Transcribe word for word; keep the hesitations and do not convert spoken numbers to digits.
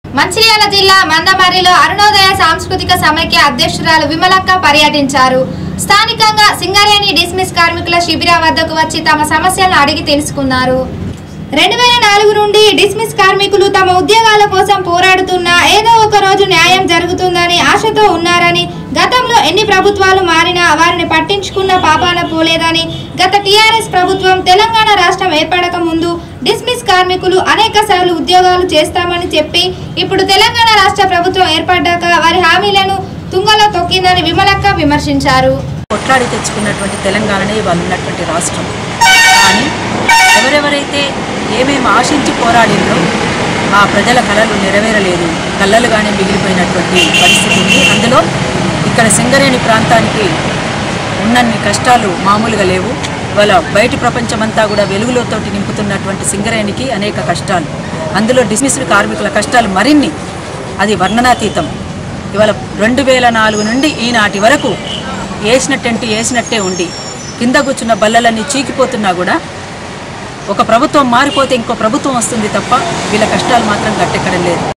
మంచిర్యాల జిల్లా మందమర్రిలో అరుణోదయ సాంస్కృతిక సమైక్య అధ్యక్షురాలు విమలక్క పర్యటించారు. స్థానికంగా సింగరేణి డిస్మిస్ కార్మికుల శిబిరం వద్దకు వచ్చి తమ సమస్యలను అడిగి తెలుసుకున్నారు. రెండు వేల నాలుగు నుండి డిస్మిస్ కార్మికులు తమ ఉద్యోగాల కోసం పోరాడుతున్నా ఏదో ఒక రోజు న్యాయం జరుగుతుందని ఆశతో ఉన్నారని, గతంలో ఎన్ని ప్రభుత్వాలు మారినా వారిని పట్టించుకున్న పాపాన పోలేదని, గత టీఆర్ఎస్ ప్రభుత్వం తెలంగాణ రాష్ట్రం ఏర్పడక ముందు డిస్మిస్ కార్మికులు అనేక సార్లు ఉద్యోగాలు చేస్తామని చెప్పి ఇప్పుడు తెలంగాణ రాష్ట్ర ప్రభుత్వం ఏర్పడ్డాక వారి హామీలను తుంగలో తొక్కిందని విమలక్క విమర్శించారు. కొట్లాడి తెచ్చుకున్నటువంటి తెలంగాణనే వాళ్ళు ఉన్నటువంటి రాష్ట్రం. కానీ ఎవరెవరైతే ఏమేమి ఆశించి పోరాడిందో ఆ ప్రజల కళలు నెరవేరలేదు, కళ్ళలుగానే మిగిలిపోయినటువంటి పరిస్థితి ఉంది. అందులో ఇక్కడ సింగరేణి ప్రాంతానికి ఉన్నన్ని కష్టాలు మామూలుగా లేవు. ఇవాళ బయటి ప్రపంచమంతా కూడా వెలుగులతోటి నింపుతున్నటువంటి సింగరేణికి అనేక కష్టాలు, అందులో డిస్మిస్డ్ కార్మికుల కష్టాలు మరిన్ని, అది వర్ణనాతీతం. ఇవాళ రెండు వేల నాలుగు నుండి ఈనాటి వరకు వేసిన టెంట్ వేసినట్టే ఉండి కింద కూర్చున్న బల్లలన్నీ చీకిపోతున్నా కూడా ఒక ప్రభుత్వం మారిపోతే ఇంకో ప్రభుత్వం వస్తుంది తప్ప వీళ్ళ కష్టాలు మాత్రం గట్టెక్కడం లేదు.